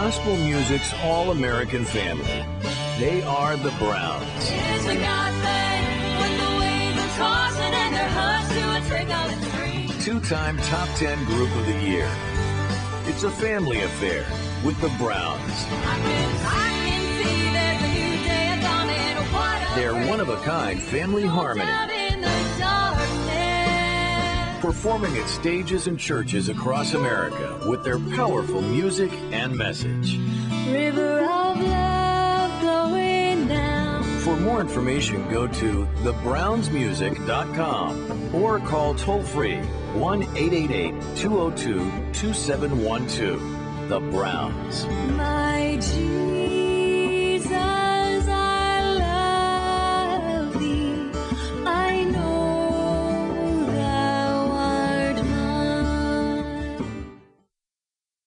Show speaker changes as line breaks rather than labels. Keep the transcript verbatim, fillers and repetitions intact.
gospel music's all-American family. They are the Browns.
It's the God thing when the waves are tossing and they're hushed to a trickle in the stream.
Two-time top ten group of the year. It's a family affair with the Browns.
I can, I can see there's a new day dawning. What a
Their one-of-a-kind family harmony.
out in the darkness.
Performing at stages and churches across America with their powerful music and message.
River of love flowing down.
For more information, go to the browns music dot com or call toll-free one eight eight eight, two oh two, two seven one two. The Browns.
My Jesus.